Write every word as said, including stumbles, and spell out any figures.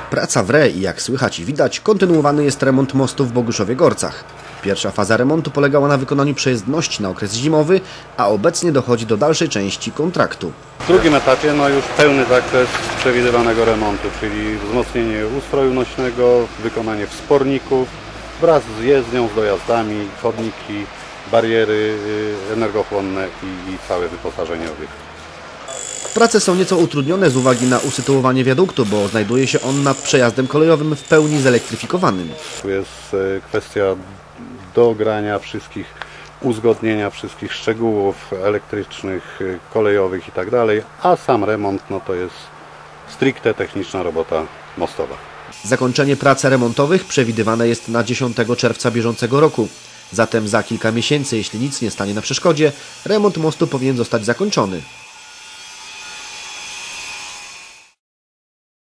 Praca wre i jak słychać i widać, kontynuowany jest remont mostu w Boguszowie-Gorcach. Pierwsza faza remontu polegała na wykonaniu przejezdności na okres zimowy, a obecnie dochodzi do dalszej części kontraktu. W drugim etapie no już pełny zakres przewidywanego remontu, czyli wzmocnienie ustroju nośnego, wykonanie wsporników wraz z jezdnią, z dojazdami, chodniki, bariery energochłonne i, i całe wyposażenie obiektu. Prace są nieco utrudnione z uwagi na usytuowanie wiaduktu, bo znajduje się on nad przejazdem kolejowym w pełni zelektryfikowanym. Tu jest kwestia dogrania wszystkich, uzgodnienia wszystkich szczegółów elektrycznych, kolejowych i tak dalej, a sam remont no to jest stricte techniczna robota mostowa. Zakończenie prac remontowych przewidywane jest na dziesiątego czerwca bieżącego roku. Zatem za kilka miesięcy, jeśli nic nie stanie na przeszkodzie, remont mostu powinien zostać zakończony.